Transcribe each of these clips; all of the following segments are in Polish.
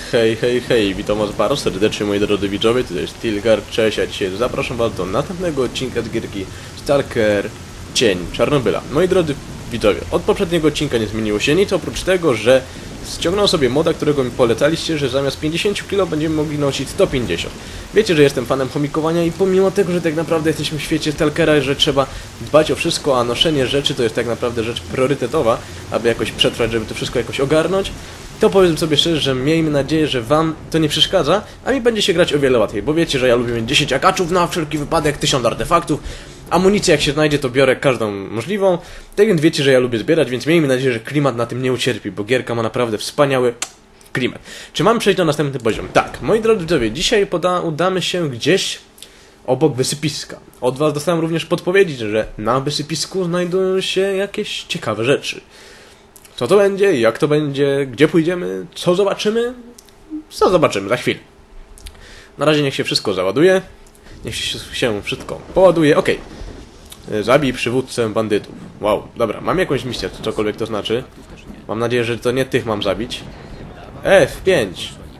Hej, hej, hej, witam was bardzo serdecznie moi drodzy widzowie, tutaj jest Tilgar, cześć, a dzisiaj zapraszam was do następnego odcinka z gierki Stalker Cień Czarnobyla. Moi drodzy widzowie, od poprzedniego odcinka nie zmieniło się nic, oprócz tego, że ściągnąłem sobie moda, którego mi polecaliście, że zamiast 50 kg będziemy mogli nosić 150. Wiecie, że jestem fanem chomikowania i pomimo tego, że tak naprawdę jesteśmy w świecie Stalkera, że trzeba dbać o wszystko, a noszenie rzeczy to jest tak naprawdę rzecz priorytetowa, aby jakoś przetrwać, żeby to wszystko jakoś ogarnąć, to powiem sobie szczerze, że miejmy nadzieję, że wam to nie przeszkadza, a mi będzie się grać o wiele łatwiej, bo wiecie, że ja lubię mieć 10 akaczów na wszelki wypadek, 1000 artefaktów, amunicję jak się znajdzie to biorę każdą możliwą, tak więc wiecie, że ja lubię zbierać, więc miejmy nadzieję, że klimat na tym nie ucierpi, bo gierka ma naprawdę wspaniały klimat. Czy mamy przejść na następny poziom? Tak, moi drodzy widzowie, dzisiaj udamy się gdzieś obok wysypiska. Od was dostałem również podpowiedzi, że na wysypisku znajdują się jakieś ciekawe rzeczy. Co to będzie, jak to będzie, gdzie pójdziemy, co zobaczymy? Co zobaczymy za chwilę. Na razie niech się wszystko załaduje. Niech się wszystko poładuje. Okej. Zabij przywódcę bandytów. Wow, dobra, mam jakąś misję, cokolwiek to znaczy. Mam nadzieję, że to nie tych mam zabić. F5.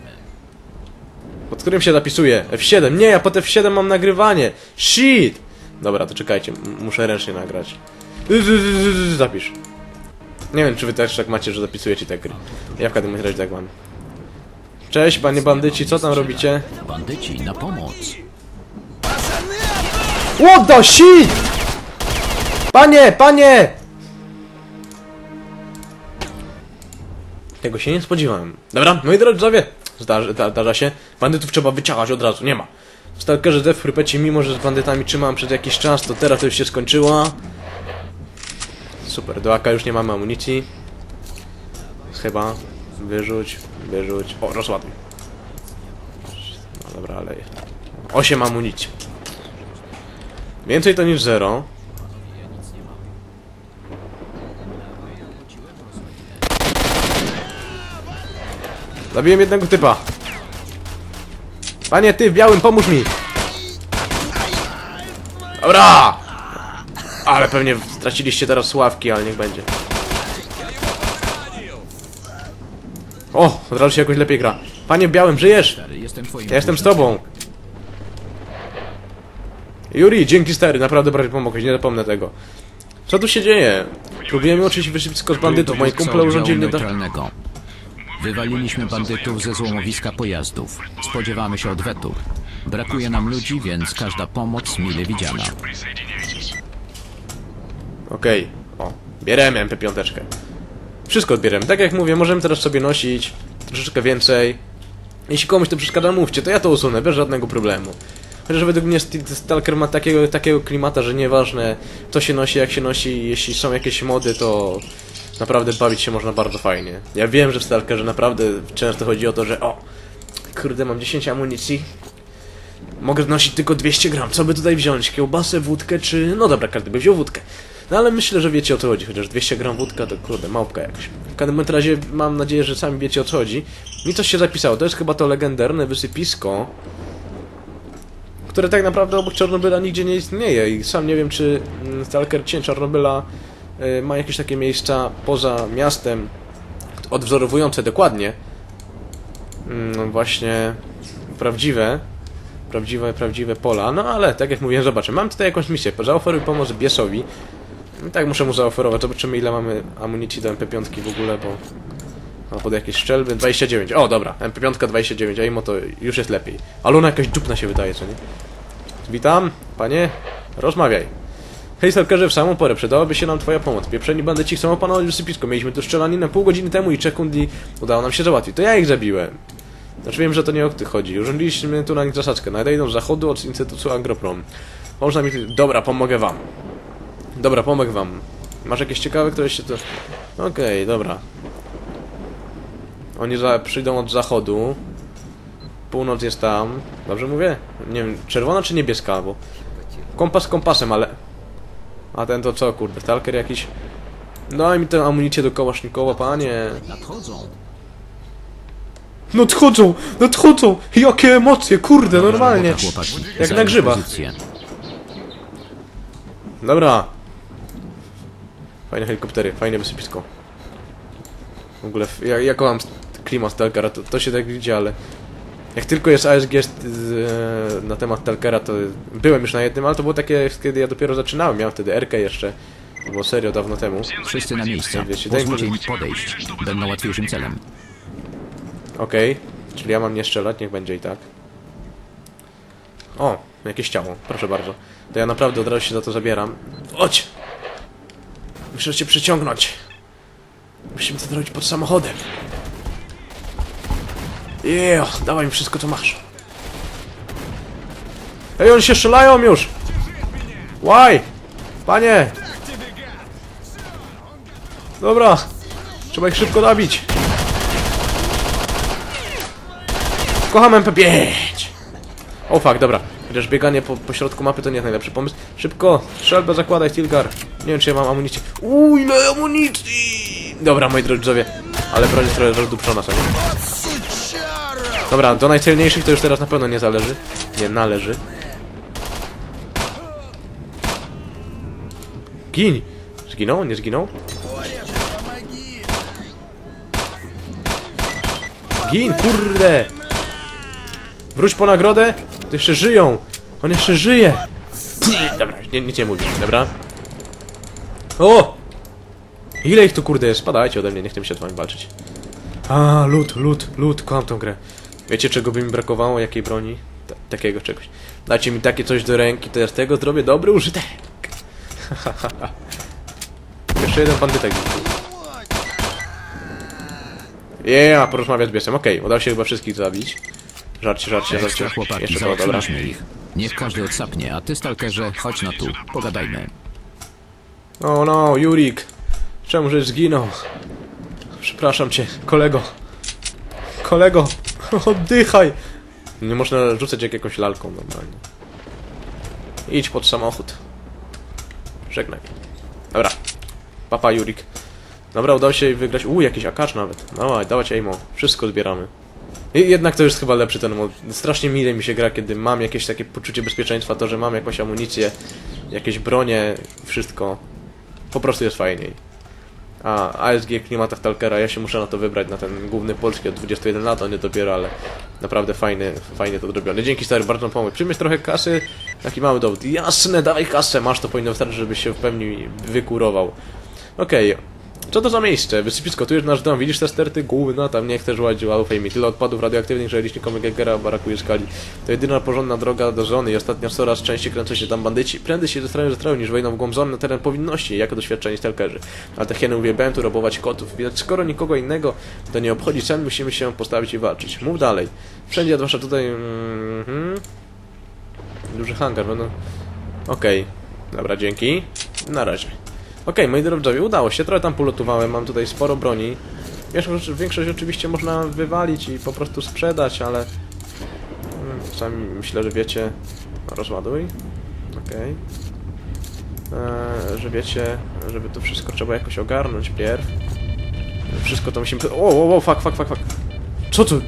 Pod którym się zapisuje? F7. Nie, ja po F7 mam nagrywanie. Shit! Dobra, to czekajcie, muszę ręcznie nagrać. Zapisz. Nie wiem, czy wy też tak macie, że zapisujecie te gry. Ja w każdym razie tak mam. Cześć, panie bandyci, co tam robicie? Bandyci na pomoc. What the shit! Panie, panie! Tego się nie spodziewałem. Dobra, moi drodzy widzowie, zdarza się. Bandytów trzeba wyciachać od razu, nie ma. W Stalkerze Death w Frypecie, mimo że z bandytami trzymałem przez jakiś czas, to teraz to już się skończyło. Super, do AK już nie mamy amunicji. Chyba. Wyrzuć, wyrzuć. O, rozładuj. No dobra, ale 8 amunicji. Więcej to niż 0. Zabiłem jednego typa. Panie, ty w białym, pomóż mi. Dobra! Ale pewnie straciliście teraz sławki, ale niech będzie. O, od razu się jakoś lepiej gra. Panie w białym, żyjesz? Ja jestem z tobą. Yuri, dzięki stary, naprawdę bardzo pomogłeś, nie zapomnę tego. Co tu się dzieje? Próbujemy oczywiście wysypisko z bandytów, moi kumple urządzili... neutralnego. Wywaliliśmy bandytów ze złomowiska pojazdów. Spodziewamy się odwetu. Brakuje nam ludzi, więc każda pomoc mile widziana. Okej, o, bieremy MP5. Wszystko odbieremy. Tak jak mówię, możemy teraz sobie nosić troszeczkę więcej. Jeśli komuś to przeszkadza, mówcie, to ja to usunę, bez żadnego problemu. Chociaż według mnie Stalker ma takiego klimata, że nieważne co się nosi, jak się nosi, jeśli są jakieś mody, to naprawdę bawić się można bardzo fajnie. Ja wiem, że w Stalkerze naprawdę często chodzi o to, że o, kurde, mam 10 amunicji, mogę nosić tylko 200 gram, co by tutaj wziąć? Kiełbasę, wódkę, czy... No dobra, każdy by wziął wódkę. No ale myślę, że wiecie o co chodzi, chociaż 200 gram wódka to kurde, małpka jakaś. W każdym razie mam nadzieję, że sami wiecie o co chodzi. Mi coś się zapisało, to jest chyba to legendarne wysypisko, które tak naprawdę obok Czarnobyla nigdzie nie istnieje i sam nie wiem, czy Stalker Cień Czarnobyla ma jakieś takie miejsca poza miastem, odwzorowujące dokładnie właśnie prawdziwe pola, no ale tak jak mówiłem, zobaczę, mam tutaj jakąś misję, zaoferuj pomoc Biesowi. I tak muszę mu zaoferować, zobaczymy ile mamy amunicji do MP5 w ogóle, bo ma pod jakieś szczelby, 29, o dobra, MP5 29, a imo to już jest lepiej. Ale ona jakaś dupna się wydaje, co nie? Witam, panie, rozmawiaj. Hej Stalkerze, w samą porę, przydałaby się nam twoja pomoc. Pieprzeni bandyci chcą opanować wysypisko, mieliśmy tu strzelaninę pół godziny temu i 3 sekundy udało nam się załatwić, to ja ich zabiłem. Znaczy wiem, że to nie o tych chodzi. Urządziliśmy tu na nich zasadzkę. Nadejdą z zachodu od Instytutu Agroprom. Można mi... Dobra, pomogę wam. Dobra, pomogę wam. Masz jakieś ciekawe, które się to... Okej, dobra. Oni przyjdą od zachodu. Północ jest tam. Dobrze mówię? Nie wiem, czerwona czy niebieska, bo... Kompas kompasem, ale... A ten to co, kurde? Stalker jakiś... Daj mi tę amunicję do Kałasznikowa, panie. Nadchodzą. Nadchodzą! Nadchodzą! Jakie emocje, kurde, normalnie! Jak na grzybach. Dobra. Fajne helikoptery, fajne wysypisko. W ogóle, ja kocham klimat Stalkera, to się tak widzi, ale jak tylko jest ASG na temat Stalkera, to byłem już na jednym, ale to było takie, kiedy ja dopiero zaczynałem, miałem wtedy R-kę jeszcze, to było serio dawno temu. Wszyscy na miejsce. Wiecie, Pozwólcie im podejść. Będą łatwiejszym celem. Okej, czyli ja mam nie strzelać, niech będzie i tak. O, jakieś ciało, proszę bardzo. To ja naprawdę od razu się za to zabieram. Chodź! Muszę cię przyciągnąć. Musimy to zrobić pod samochodem. Dawaj mi wszystko, co masz. Ej, oni się strzelają już! Why? Panie! Dobra, trzeba ich szybko zabić. Kocham MP5! O fuck, dobra. Chociaż bieganie po środku mapy to nie jest najlepszy pomysł. Szybko! Strzelbę zakładaj, Stilgar. Nie wiem, czy ja mam amunicję. Ile amunicji! Dobra, moi drodzy widzowie. Ale broń jest trochę rozdupczona sobie. Dobra, do najcelniejszych to już teraz na pewno nie zależy. Nie należy. Gin! Zginął? Nie zginął? Gin, kurde! Wróć po nagrodę! To jeszcze żyją! On jeszcze żyje! Dobra, nic nie mówię, dobra? O! Ile ich tu kurde jest? Spadajcie ode mnie, nie chcę się z wami walczyć. A, lód, kocham tą grę. Wiecie, czego by mi brakowało? Jakiej broni? Takiego czegoś. Dajcie mi takie coś do ręki, to ja z tego zrobię dobry użytek. Jeszcze jeden bandytek. Porozmawiać z biesem. Okej, udało się chyba wszystkich zabić. Żarcie. Ekstra, chłopaki, Jeszcze dobra. załatwiliśmy ich. Niech każdy odsapnie, a ty, Stalkerze, chodź na tu. Pogadajmy. O no, Jurik. Czemu żeś zginął? Przepraszam cię, kolego. Kolego, oddychaj. Nie można rzucać jak jakąś lalką normalnie. Idź pod samochód. Żegnaj. Dobra. Papa, Jurik. Dobra, udało się wygrać. Jakiś akacz nawet. Dawać aimo. Wszystko zbieramy. I jednak to jest chyba lepszy ten mod. Strasznie mile mi się gra, kiedy mam jakieś takie poczucie bezpieczeństwa, to, że mam jakąś amunicję, jakieś bronie, wszystko. Po prostu jest fajniej. A ASG klimata Stalkera, ja się muszę na to wybrać, na ten główny polski od 21 lat, on nie dopiero, ale naprawdę fajnie to zrobione. Dzięki stary, bardzo pomógł. Przyjmiesz trochę kasy, taki mały dowód. Jasne, dawaj kasę, masz, to powinno wystarczyć, żebyś się w pełni wykurował. Okej. Co to za miejsce? Wysypisko, tu jest nasz dom, widzisz te sterty? Gówno, tam nie chcesz łazić, ufaj mi. Tyle odpadów radioaktywnych, że licznikom Geigera brakuje skali. To jedyna porządna droga do zony i ostatnio coraz częściej kręcą się tam bandyci. Prędzej się zestrają, niż wejdą w głąb zony na teren powinności, jako doświadczeni stalkerzy. Ale te hieny uwielbiają tu robować kotów. Widać, skoro nikogo innego to nie obchodzi, sami musimy się postawić i walczyć. Mów dalej. Wszędzie, zwłaszcza tutaj... Duży hangar, no... Okej. Dobra, dzięki. Na razie. Okej, moi drodzy, udało się, trochę tam polotowałem, mam tutaj sporo broni. Większość oczywiście można wywalić i po prostu sprzedać, ale... Sami myślę, że wiecie... Rozładuj. Okej. Że wiecie, żeby to wszystko trzeba jakoś ogarnąć pierw. Wszystko to musimy... Fuck. Co to?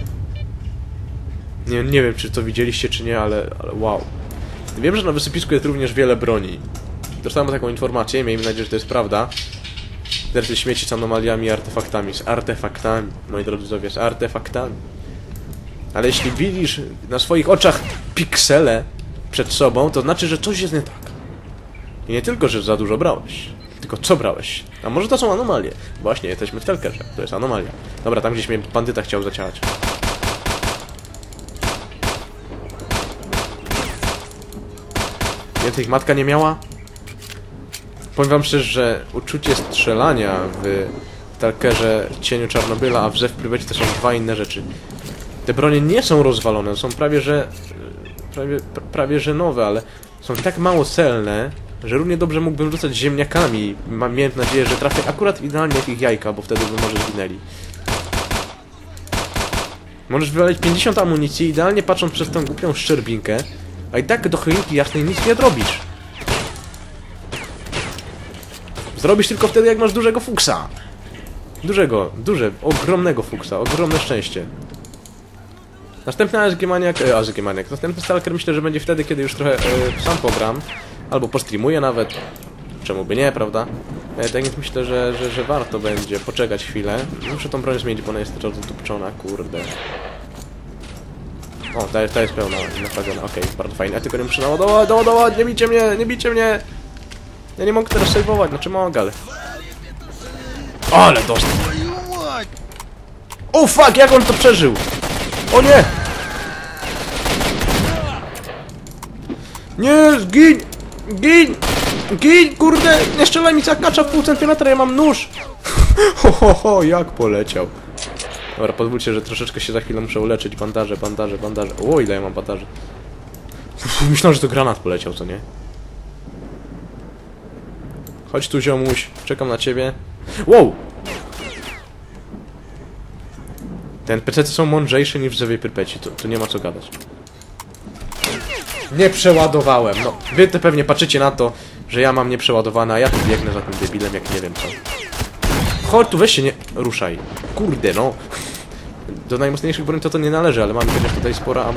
Nie wiem, czy to widzieliście, czy nie, ale wow. Wiem, że na wysypisku jest również wiele broni. Dostałem taką informację, miejmy nadzieję, że to jest prawda. Teraz śmieci z anomaliami i artefaktami. Z artefaktami, moi drodzy widzowie, z artefaktami. Ale jeśli widzisz na swoich oczach piksele przed sobą, to znaczy, że coś jest nie tak. I nie tylko, że za dużo brałeś, tylko co brałeś. A może to są anomalie? Właśnie, jesteśmy w Stalkerze, to jest anomalia. Dobra, tam gdzieś mnie bandyta chciał zaciałać. Więcej ich matka nie miała? Powiem wam szczerze, że uczucie strzelania w Stalkerze Cieniu Czarnobyla, a w Zew Prywecie to są dwa inne rzeczy. Te bronie nie są rozwalone, są prawie że nowe, ale są tak mało celne, że równie dobrze mógłbym rzucać ziemniakami. Miałem nadzieję, że trafię akurat idealnie w ich jajka, bo wtedy by może zginęli. Możesz wywalić 50 amunicji, idealnie patrząc przez tą głupią szczerbinkę, a i tak do choinki jasnej nic nie zrobisz. Zrobisz tylko wtedy, jak masz dużego fuksa. Ogromnego fuksa, ogromne szczęście. Następny ASG-maniak, następny Stalker myślę, że będzie wtedy, kiedy już trochę sam pogram. Albo postreamuję nawet. Czemu by nie, prawda? Tak więc myślę, że warto będzie poczekać chwilę. Muszę tą broń zmienić, bo ona jest rozdupczona, kurde. O, ta jest pełna, naprawiona, okej, bardzo fajnie. Ja tylko nie muszę naładować, nie bijcie mnie, nie bijcie mnie! Ja nie mogę teraz save'ować, znaczy mogę, ale... Ale dostał! O fuck, jak on to przeżył? O nie! Nie, zgiń! Gin! Gin, kurde! Nie strzelaj mi zakacza w pół centymetra, ja mam nóż! Ho, jak poleciał. Dobra, pozwólcie, że troszeczkę się za chwilę muszę uleczyć. Bandaże. O, ile ja mam bandaży. Myślałem, że to granat poleciał, co nie? Chodź tu, ziomuś. Czekam na ciebie. Wow! Te NPC-ty są mądrzejsze niż w Zewie Prypeci. Tu nie ma co gadać. Nie przeładowałem. No, wy te pewnie patrzycie na to, że ja mam nieprzeładowane, a ja tu biegnę za tym debilem, jak nie wiem co. Chodź tu, weź się nie ruszaj. Kurde, no. Do najmocniejszych broni to nie należy, ale mamy chociaż tutaj sporo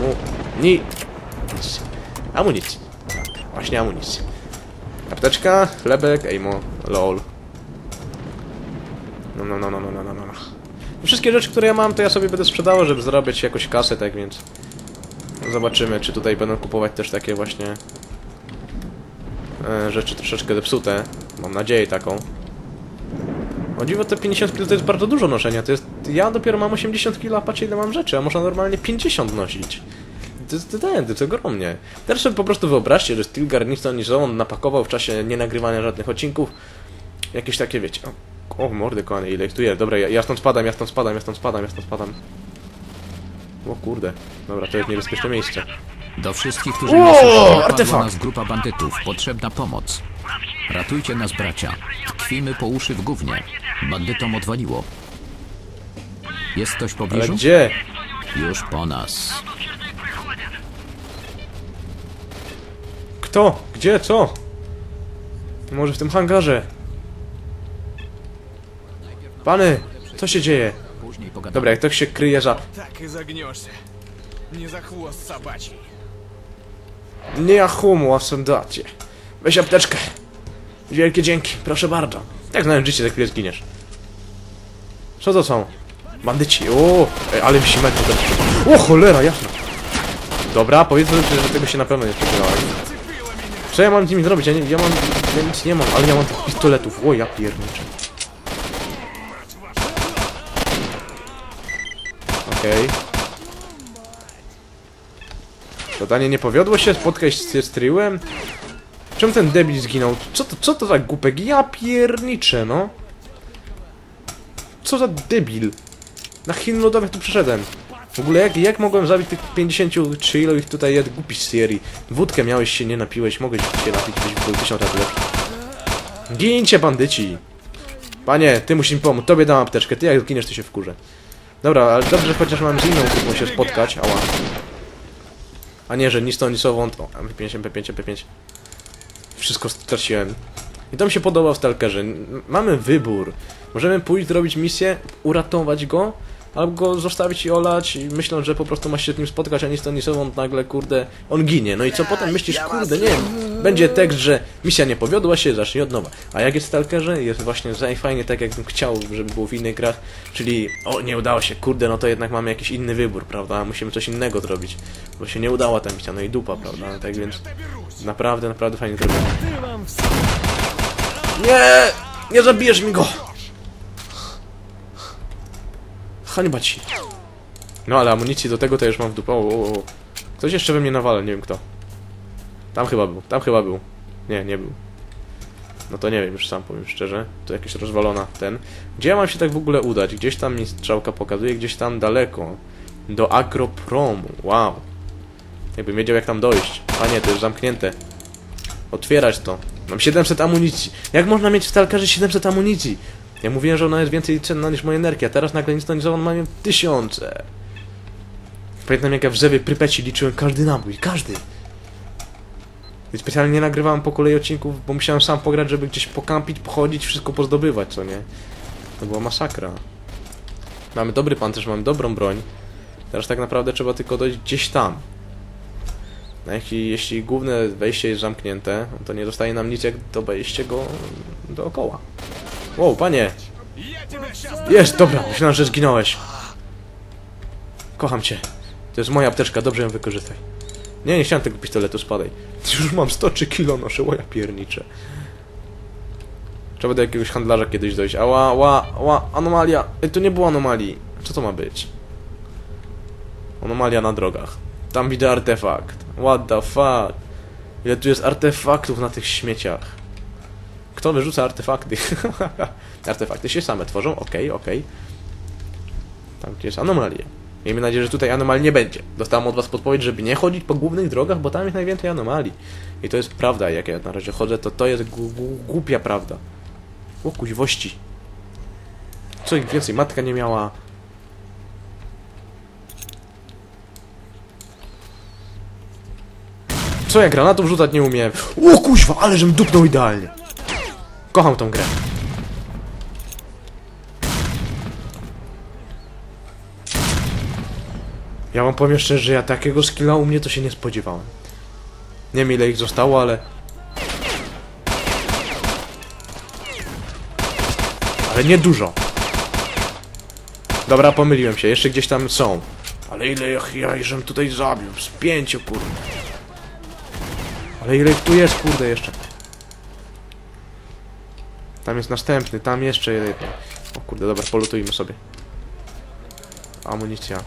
amunicji. Właśnie amunicji. Apteczka, chlebek, ejmo, lol. No. Wszystkie rzeczy, które ja mam, to ja sobie będę sprzedawał, żeby zarabiać jakoś kasę, tak więc... Zobaczymy, czy tutaj będą kupować też takie właśnie... rzeczy troszeczkę zepsute. Mam nadzieję taką. O dziwo, te 50 kg to jest bardzo dużo noszenia, to jest... Ja dopiero mam 80 kg, a patrzcie ile mam rzeczy, a można normalnie 50 nosić. To jest ogromnie. Teraz sobie po prostu wyobraźcie, że Stilgar nic on napakował w czasie nienagrywania żadnych odcinków. Jakieś takie, wiecie... O mordy kochane, ile ich tu jest. Dobra, ja stąd spadam. O kurde. Dobra, to jest niebezpieczne miejsce. Do wszystkich, którzy nie słyszą, napadła nas grupa bandytów. Potrzebna pomoc. Ratujcie nas, bracia. Tkwimy po uszy w gównie. Bandytom odwaliło. Jest ktoś w Ale pobliżu? gdzie? Już po nas. Kto? Gdzie? Co? Może w tym hangarze? Pany! Co się dzieje? Później pogadamy. Dobra, jak ktoś się kryje za... Так и загнешься. Не за хвост собачий. Nie ja humu, a w sondacie. Weź apteczkę. Wielkie dzięki, proszę bardzo. Jak znając życie, za chwilę zginiesz. Co to są? Bandyci, o, ale wisi metr. O cholera, jasno. Dobra, powiedzmy, że tego się na pewno nie spodziewałem. Co ja mam z nimi zrobić? Ja nic nie mam, ale ja mam tych pistoletów. O, ja pierniczę. Okej. Zadanie nie powiodło się, spotkać się z Triłem? Czemu ten debil zginął? Co to za głupek? Ja pierniczę, no. Co za debil? Na Chin lodowych tu przyszedłem. W ogóle jak mogłem zabić tych 50 czy ilu ich tutaj jest głupi z serii? Wódkę miałeś się, nie napiłeś, mogłeś się napić, byś był 1000 razy lepszy. Gincie, bandyci! Panie, ty musisz mi pomóc, tobie dam apteczkę, ty jak zginiesz, to się wkurzę. Dobra, ale dobrze, że chociaż mam z inną grupą się spotkać, ała. A nie, że nic to nic sową, to MP5, MP5, MP5. Wszystko straciłem. I to mi się podoba w Stalkerze. Mamy wybór. Możemy pójść, zrobić misję, uratować go, albo go zostawić i olać, i myśląc, że po prostu ma się z nim spotkać, a nic to nic sową, nagle, kurde, on ginie. No i co potem myślisz, kurde, nie wiem. Będzie tekst, że misja nie powiodła się, zacznij od nowa. A jak jest w Stalkerze? Jest właśnie fajnie tak, jakbym chciał, żeby było w innych grach. Czyli, o, nie udało się, kurde, no to jednak mamy jakiś inny wybór, prawda? Musimy coś innego zrobić, bo się nie udała ta misja, no i dupa, prawda? Tak więc, naprawdę fajnie zrobione. Nie! Nie zabijesz mi go! Hańba ci. No ale amunicji do tego to już mam w dupę. O. Ktoś jeszcze we mnie nawala, nie wiem kto. Tam chyba był. Nie był. No to nie wiem, już sam powiem szczerze. To jakieś rozwalona ten. Gdzie ja mam się tak w ogóle udać? Gdzieś tam mi strzałka pokazuje, gdzieś tam daleko. Do Agropromu. Wow. Jakbym wiedział jak tam dojść. A nie, to już zamknięte. Otwierać to. Mam 700 amunicji. Jak można mieć w Stalkerze 700 amunicji? Ja mówiłem, że ona jest więcej cenna niż moja energia, a teraz nagle nic to nie za, on ma 1000. Pamiętam jak ja w Zewie Prypeci liczyłem każdy nabój, każdy. I specjalnie nie nagrywałem po kolei odcinków, bo musiałem sam pograć, żeby gdzieś pokampić, pochodzić, wszystko pozdobywać, co nie? To była masakra. Mamy dobry pancerz, mamy dobrą broń. Teraz tak naprawdę trzeba tylko dojść gdzieś tam. No jeśli główne wejście jest zamknięte, to nie zostaje nam nic jak obejście go dookoła. Wow, panie! Я тебя сейчас... Jest, dobra, myślałem, że zginąłeś. Kocham cię. To jest moja apteczka, dobrze ją wykorzystaj. Nie chciałem tego pistoletu, spadaj. Już mam 103 kilo noszę, łoja piernicze. Trzeba do jakiegoś handlarza kiedyś dojść. Ała, anomalia. Ej, to nie było anomalii. Co to ma być? Anomalia na drogach. Tam widzę artefakt. What the fuck? Ile tu jest artefaktów na tych śmieciach? Kto wyrzuca artefakty? Artefakty się same tworzą, okej. Tam gdzie jest anomalia. Miejmy nadzieję, że tutaj anomalii nie będzie. Dostałem od was podpowiedź, żeby nie chodzić po głównych drogach, bo tam jest najwięcej anomalii. I to jest prawda, jak ja na razie chodzę, to jest głupia prawda. O kuźwości. Co ich więcej, matka nie miała. Co ja granatów rzucać nie umiem? O kuźwa, ale żem dupnął idealnie. Kocham tą grę. Ja wam powiem szczerze, że ja takiego skilla u mnie to się nie spodziewałem. Nie wiem ile ich zostało, ale... Ale nie dużo. Dobra, pomyliłem się, jeszcze gdzieś tam są. Ale ile ja żem tutaj zabił? Z 5, kurde. Ale ile ich tu jest, kurde, jeszcze. Tam jest następny, tam jeszcze jeden. O kurde, dobra, polutujmy sobie. Amunicja.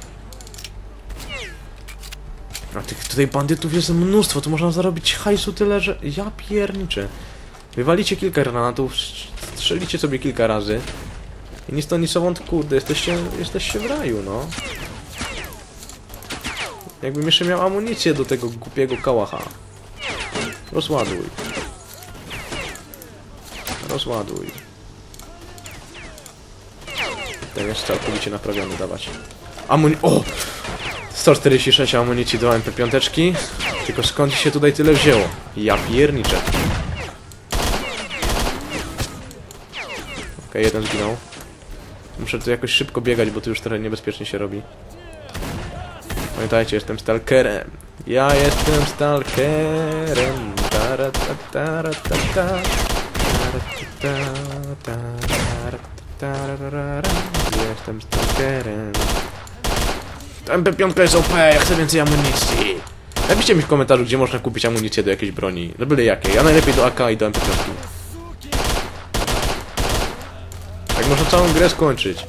A tych tutaj bandytów jest mnóstwo, tu można zarobić hajsu tyle, że... Ja pierniczę. Wywalicie kilka granatów, strzelicie sobie kilka razy. I nic to nic owąd, kurde, jesteście w raju, no. Jakbym jeszcze miał amunicję do tego głupiego kałacha. Rozładuj. Rozładuj. Ten jest całkowicie naprawiony, dawać. O! 146 amunicji do MP5. Tylko skąd się tutaj tyle wzięło? Ja pierniczę. Okej, jeden zginął. Muszę tu jakoś szybko biegać, bo tu już trochę niebezpiecznie się robi. Pamiętajcie, jestem stalkerem. Ja jestem stalkerem. Jestem stalkerem. MP5 jest OP, ja chcę więcej amunicji. Napiszcie mi w komentarzu, gdzie można kupić amunicję do jakiejś broni. No byle jakiej. Ja najlepiej do AK i do MP5. Tak można całą grę skończyć.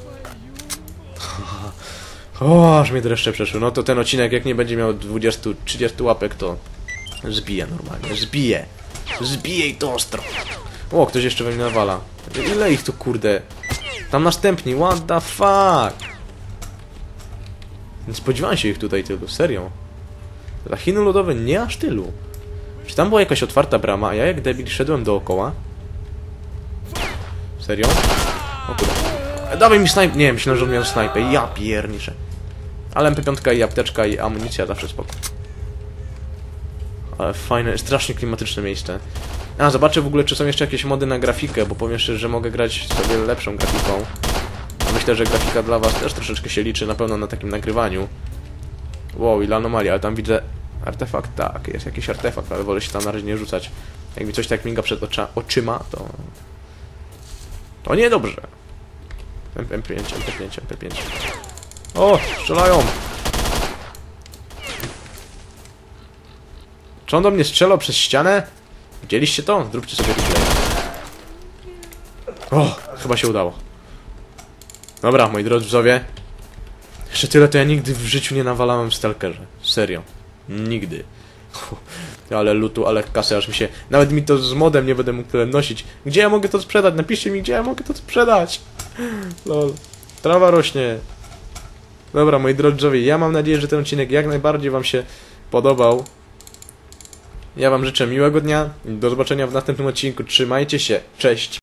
O, aż mnie dreszcze przeszły. No to ten odcinek, jak nie będzie miał 20-30 łapek, to zbije normalnie. Zbije i to ostro. O, ktoś jeszcze we mnie nawala. Ile ich tu, kurde? Tam następni, what the fuck? Nie spodziewałem się ich tutaj tylu, serio. Dla Chiny Ludowe nie aż tylu. Czy tam była jakaś otwarta brama, a ja jak debil szedłem dookoła? Serio? O kurde. Dawaj mi snajp... Nie, myślałem, że on miał snajpę. Ja pierniczę. Ale MP5 i apteczka i amunicja zawsze spoko. Ale fajne, strasznie klimatyczne miejsce. A, zobaczę w ogóle, czy są jeszcze jakieś mody na grafikę, bo powiem szczerze, że mogę grać sobie lepszą grafiką. Myślę, że grafika dla was też troszeczkę się liczy, na pewno na takim nagrywaniu. Wow, ile anomalii, ale tam widzę artefakt, tak, jest jakiś artefakt, ale wolę się tam na razie nie rzucać. Jak mi coś tak miga przed oczyma, to... To niedobrze. MP5. O, strzelają! Czy on do mnie strzelał przez ścianę? Widzieliście to? Zróbcie sobie replay. O, chyba się udało. Dobra, moi drodzy widzowie. Jeszcze tyle to ja nigdy w życiu nie nawalałem w Stalkerze. Serio. Nigdy. Ale lutu, ale kasy, aż mi się... Nawet mi to z modem nie będę mógł tyle nosić. Gdzie ja mogę to sprzedać? Napiszcie mi, gdzie ja mogę to sprzedać. Lol. Trawa rośnie. Dobra, moi drodzy widzowie, ja mam nadzieję, że ten odcinek jak najbardziej wam się podobał. Ja wam życzę miłego dnia i do zobaczenia w następnym odcinku. Trzymajcie się. Cześć.